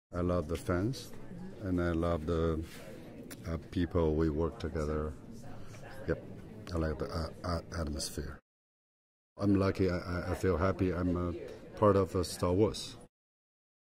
I love the fans, and I love the people we work together. Yep, I like the atmosphere. I'm lucky. I feel happy. I'm a part of Star Wars.